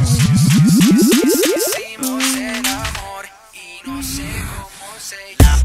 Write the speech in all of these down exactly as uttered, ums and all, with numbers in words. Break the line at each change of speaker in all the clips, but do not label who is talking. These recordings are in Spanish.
Hicimos el amor y no sé cómo se llama.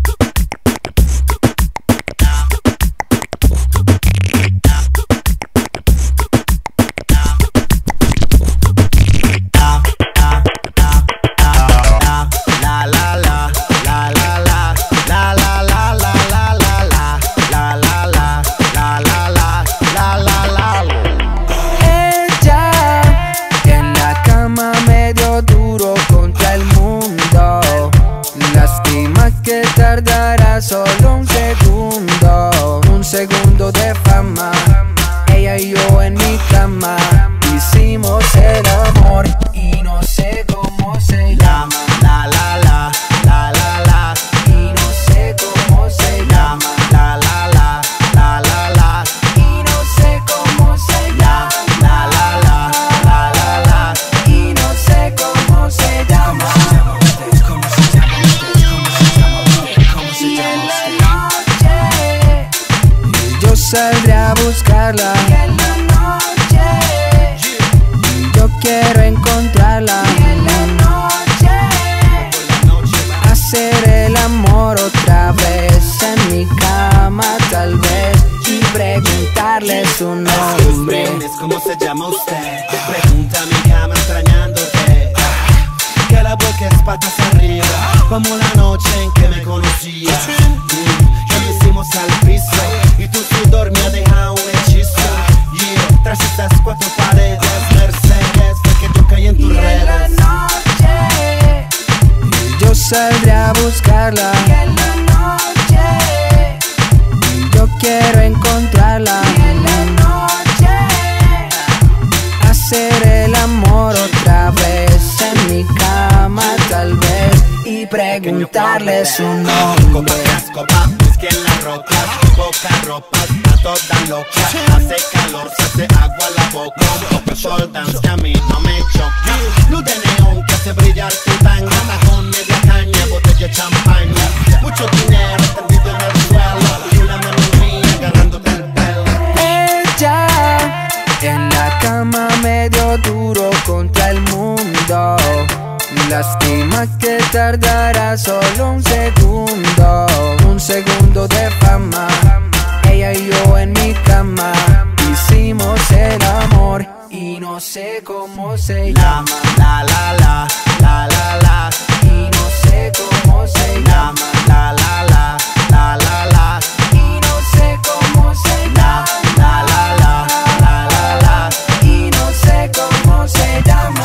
Que tardará solo un segundo, un segundo de fama. Ella y yo en mi cama hicimos el amor y no sé cómo se llama.
La la la, la la la,
y no sé cómo se llama.
La la la, la la la,
y no sé cómo se llama.
La la la, la la la,
y no sé cómo se llama. Saldré a buscarla
y en la noche
yo quiero encontrarla
y en la noche
hacer el amor otra vez en mi cama tal vez y preguntarle su nombre.
¿Cómo se llama usted? Pregunta a mi cama extrañándote. Que la boca es patas arriba, como la noche en que me conocía. Ya lo hicimos al piso y tu sudor me ha dejado un hechizo. Yeah, tras estas cuatro paredes, Mercedes, fue que yo caí en tus
y
redes.
en la noche
yo saldré a buscarla
y en la noche
yo quiero encontrarla
y en la noche
hacer el amor otra vez en mi cama tal vez y preguntarle su nombre.
Copas, copas, whisky en la roca, poca ropa, está toda loca. Hace calor, se hace agua la boca. Un poco short dance que a mí no me choca. Luz de neón que hace brillar tu tanga. Tajón, media caña, botella de champaña. Mucho dinero tendido en el suelo y una mano mía agarrándote el pelo.
Ella en la cama medio duro contra el mundo. Lástima que tardará solo un segundo, un segundo de fama. Ella y yo en mi cama hicimos el amor y no sé cómo se llama.
La la la, la la la,
y no sé cómo se llama.
La la la, la la la,
y no sé cómo se llama.
la la la, la la la,
y no sé cómo se llama.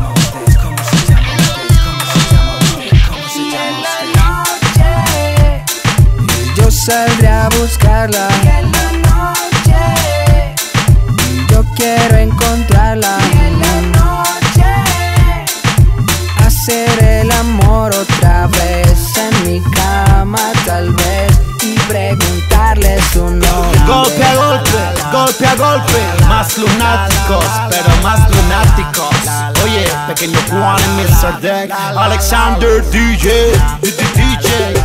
Yo saldré a buscarla
y en la noche
yo quiero encontrarla
y en la noche
hacer el amor otra vez en mi cama tal vez y preguntarle su nombre.
Golpe a golpe, golpe a golpe, más lunáticos, pero más lunáticos. Oye, pequeño Juan y mister Deck, Alexander D J, D J.